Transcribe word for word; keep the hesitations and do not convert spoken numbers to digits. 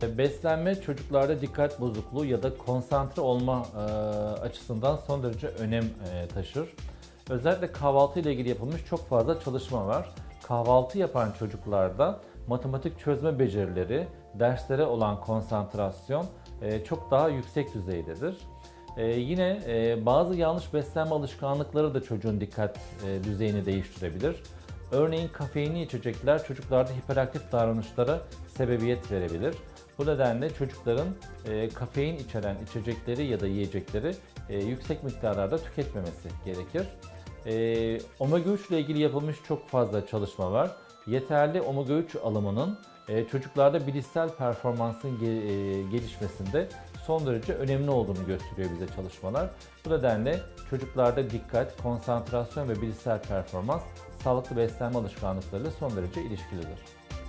Beslenme çocuklarda dikkat bozukluğu ya da konsantre olma e, açısından son derece önem e, taşır. Özellikle kahvaltı ile ilgili yapılmış çok fazla çalışma var. Kahvaltı yapan çocuklarda matematik çözme becerileri, derslere olan konsantrasyon e, çok daha yüksek düzeydedir. E, yine e, bazı yanlış beslenme alışkanlıkları da çocuğun dikkat e, düzeyini değiştirebilir. Örneğin kafeinli içecekler çocuklarda hiperaktif davranışlara sebebiyet verebilir. Bu nedenle çocukların e, kafein içeren içecekleri ya da yiyecekleri e, yüksek miktarlarda tüketmemesi gerekir. E, omega üç ile ilgili yapılmış çok fazla çalışma var. Yeterli omega üç alımının e, çocuklarda bilişsel performansın ge, e, gelişmesinde son derece önemli olduğunu gösteriyor bize çalışmalar. Bu nedenle çocuklarda dikkat, konsantrasyon ve bilişsel performans sağlıklı beslenme alışkanlıklarıyla son derece ilişkilidir.